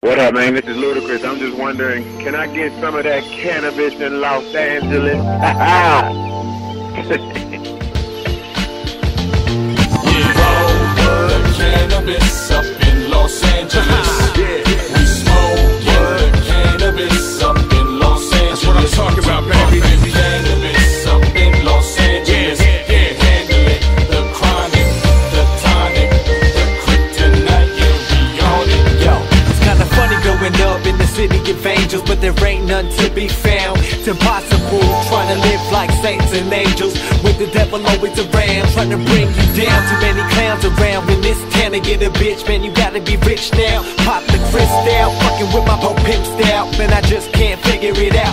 What up, man? This is Ludacris. I'm just wondering, can I get some of that cannabis in Los Angeles? Roll the cannabis up in Los Angeles. We smoke the cannabis up in Los Angeles. That's what I'm talking about, baby. Cannabis up in Los Angeles. Handle it, the chronic, the tonic, the kryptonite, we on it. Yo, it's kinda funny growing up in the city of angels, but there ain't none to be found. It's impossible trying to live like saints and angels with the devil always around, trying to bring you down. Too many clowns around in this town to get a bitch, man, you gotta be rich now. Pop the crystal, fucking with my whole pimp style, man, I just can't figure it out.